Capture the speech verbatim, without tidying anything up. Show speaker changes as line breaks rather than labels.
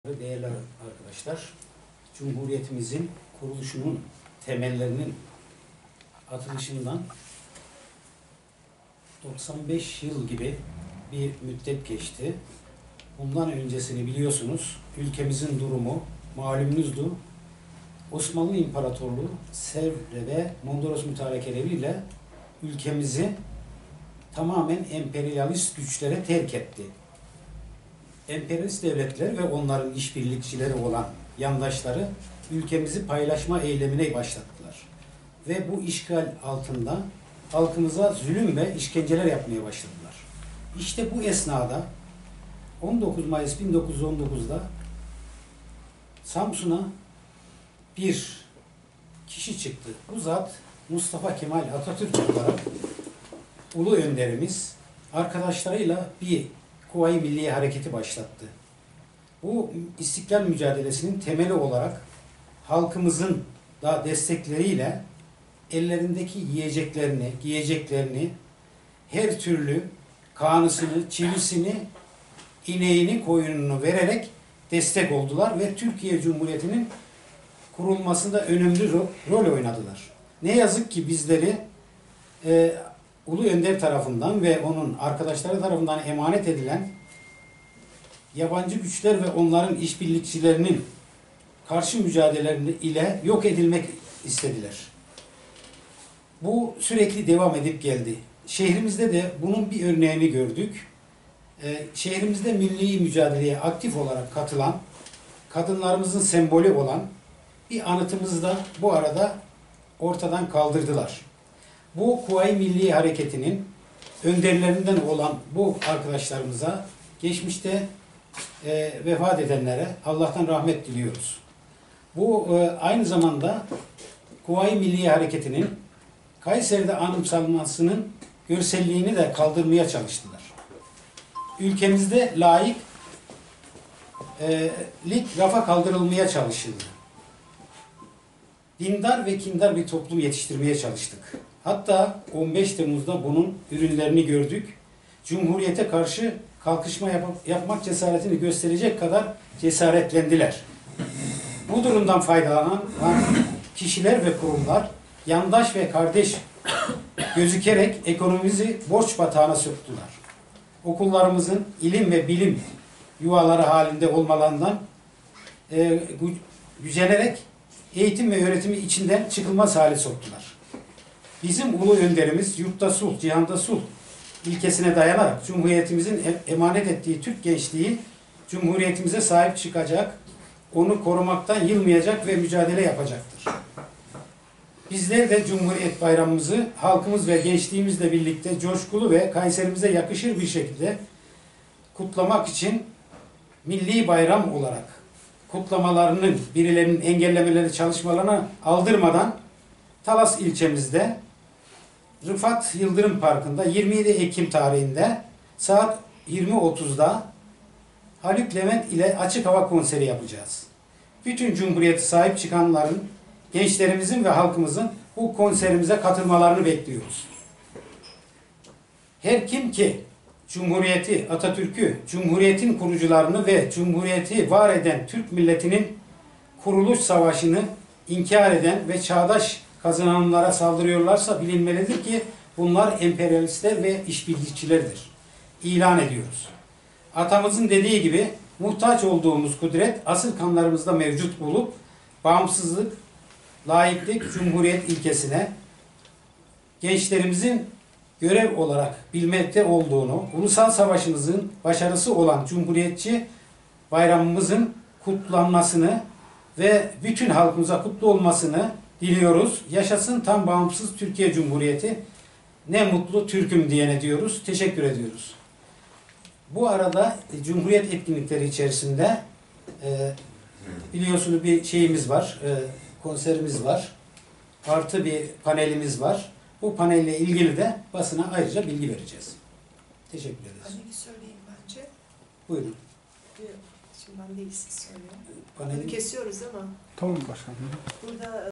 Değerli arkadaşlar, Cumhuriyetimizin kuruluşunun temellerinin atılışından doksan beş yıl gibi bir müddet geçti. Bundan öncesini biliyorsunuz, ülkemizin durumu malumunuzdu. Osmanlı İmparatorluğu Sevr ve Mondros mütarekeleriyle ülkemizi tamamen emperyalist güçlere terk etti. Emperyalist devletler ve onların işbirlikçileri olan yandaşları ülkemizi paylaşma eylemine başlattılar. Ve bu işgal altında halkımıza zulüm ve işkenceler yapmaya başladılar. İşte bu esnada on dokuz Mayıs bin dokuz yüz on dokuz'da Samsun'a bir kişi çıktı. Bu zat Mustafa Kemal Atatürk olarak ulu önderimiz arkadaşlarıyla bir Kuvayi Milliye Hareketi başlattı. Bu istiklal mücadelesinin temeli olarak halkımızın da destekleriyle ellerindeki yiyeceklerini, giyeceklerini, her türlü kanısını, çivisini, ineğini, koyununu vererek destek oldular ve Türkiye Cumhuriyeti'nin kurulmasında önemli rol oynadılar. Ne yazık ki bizleri e, Ulu Önder tarafından ve onun arkadaşları tarafından emanet edilen yabancı güçler ve onların işbirlikçilerinin karşı mücadeleleri ile yok edilmek istediler. Bu sürekli devam edip geldi. Şehrimizde de bunun bir örneğini gördük. Ee, şehrimizde milli mücadeleye aktif olarak katılan, kadınlarımızın sembolü olan bir anıtımızı da bu arada ortadan kaldırdılar. Bu Kuvayi Milliye Hareketi'nin önderlerinden olan bu arkadaşlarımıza, geçmişte e, vefat edenlere Allah'tan rahmet diliyoruz. Bu e, aynı zamanda Kuvayi Milliye Hareketi'nin Kayseri'de anımsanmasının görselliğini de kaldırmaya çalıştılar. Ülkemizde laiklik e, rafa kaldırılmaya çalışıldı. Dindar ve kindar bir toplum yetiştirmeye çalıştık. Hatta on beş Temmuz'da bunun ürünlerini gördük. Cumhuriyete karşı kalkışma yap yapmak cesaretini gösterecek kadar cesaretlendiler. Bu durumdan faydalanan kişiler ve kurumlar yandaş ve kardeş gözükerek ekonomimizi borç batağına soktular. Okullarımızın ilim ve bilim yuvaları halinde olmalarından e, gücenerek eğitim ve öğretimi içinden çıkılmaz hale soktular. Bizim ulu önderimiz yurtta sulh, cihanda sulh ilkesine dayanarak Cumhuriyetimizin emanet ettiği Türk gençliği Cumhuriyetimize sahip çıkacak, onu korumaktan yılmayacak ve mücadele yapacaktır. Bizler de Cumhuriyet Bayramımızı halkımız ve gençliğimizle birlikte coşkulu ve Kayserimize yakışır bir şekilde kutlamak için milli bayram olarak kutlamalarının birilerinin engellemeleri çalışmalarına aldırmadan Talas ilçemizde Rıfat Yıldırım Parkı'nda yirmi yedi Ekim tarihinde saat yirmi otuz'da Haluk Levent ile açık hava konseri yapacağız. Bütün Cumhuriyet'e sahip çıkanların, gençlerimizin ve halkımızın bu konserimize katılmalarını bekliyoruz. Her kim ki Cumhuriyeti, Atatürk'ü, Cumhuriyet'in kurucularını ve Cumhuriyet'i var eden Türk milletinin kuruluş savaşını inkar eden ve çağdaş kazanımlara saldırıyorlarsa bilinmelidir ki bunlar emperyalistler ve işbirlikçilerdir. İlan ediyoruz. Atamızın dediği gibi muhtaç olduğumuz kudret asıl kanlarımızda mevcut olup bağımsızlık, laiklik, cumhuriyet ilkesine gençlerimizin görev olarak bilmekte olduğunu, ulusal savaşımızın başarısı olan Cumhuriyetçi bayramımızın kutlanmasını ve bütün halkımıza kutlu olmasını diliyoruz. Yaşasın tam bağımsız Türkiye Cumhuriyeti. Ne mutlu Türk'üm diyene diyoruz. Teşekkür ediyoruz. Bu arada e, Cumhuriyet etkinlikleri içerisinde e, biliyorsunuz bir şeyimiz var, e, konserimiz var. Artı bir panelimiz var. Bu panelle ilgili de basına ayrıca bilgi vereceğiz. Teşekkür ederiz.
Paneli söyleyeyim bence.
Buyurun.
Şimdi ben değil, siz söyleyin.
Paneli...
Kesiyoruz ama.
Tamam başkanım.
Burada